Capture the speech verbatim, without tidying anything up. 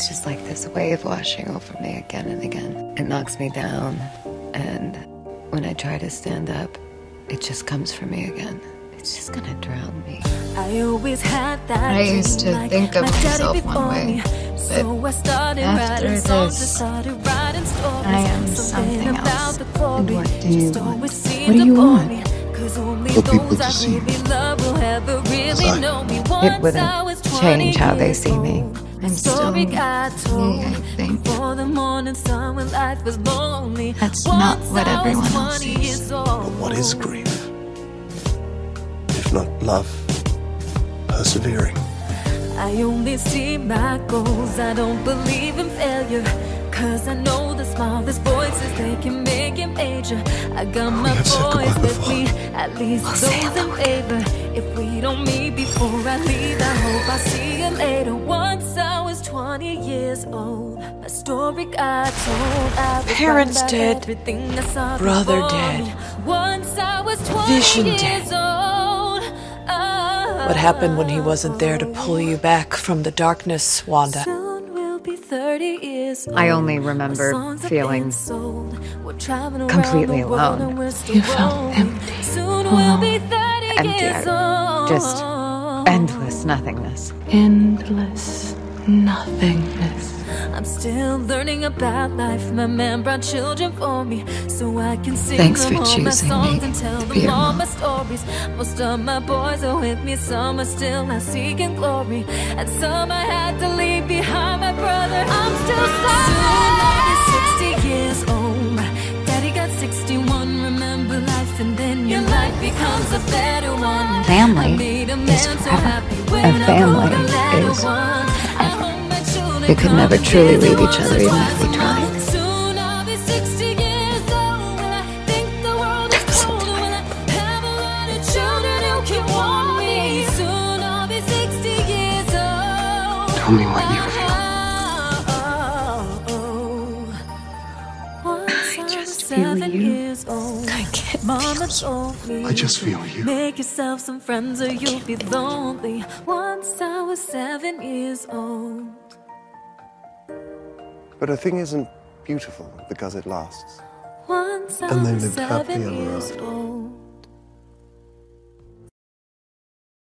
just like this wave washing over me again and again. It knocks me down, and when I try to stand up, it just comes for me again. It's just gonna drown me. I always had that. I used to like, think of like myself one way, so I started after writing songs, this, I started writing stories. I am Something something about else. the glory And what do you just want? always What seemed do you to bore want? me. 'Cause only For people those to I see really love will ever really I- know me. It Once I wouldn't was change how they years see me. old. I'm still Story me, got told I think. before the morning sun when life was lonely. That's not Once what I was everyone else twenty sees. years old. But what is grief? If not love, persevering. I only see my goals, I don't believe in failure. 'Cause I know the smallest voices, they can make it major. I got my have said boys goodbye with before. me, at least I'll those say in hello favor. If we don't meet before I leave, I hope I see you later. Once I was twenty years old, my story got told. I was Parents right about dead, everything I saw brother before dead, me. Once I was twenty vision years dead. old. Oh, What happened when he wasn't there to pull you back from the darkness, Wanda? soon we'll be thirty years old. I only remember Our songs have feeling been sold. We're traveling around completely the world alone. and we're still You felt rolling. empty. Soon we'll be thirty Empty, years I- old. just endless nothingness. Endless nothingness. I'm still learning about life. My man brought children for me, so I can sing Thanks them for all my choosing songs me and tell to them be your all mom. my stories. Most of my boys are with me, some are still not seeking glory, and some I had to leave behind. My brother, I'm still sorry. Soon I'll be sixty years old. Daddy got sixty-one. Remember life, and then your life becomes a better one. Family I made a is man so forever. happy A when I family wrote a letter is one. I hope my children We could come never and truly visit leave each once other or even twice if we a tried. month. Soon I'll be sixty years old. When I think the world is cold, when I have a lot of children who can want me. Soon I'll be sixty years old. Tell me what you feel. I just feel you. Years old. I can't Mama told me I just feel you. make yourself some friends or you'll be lonely. Once I was seven years old. But a thing isn't beautiful because it lasts. Once I And they was lived happily seven ever years after. old.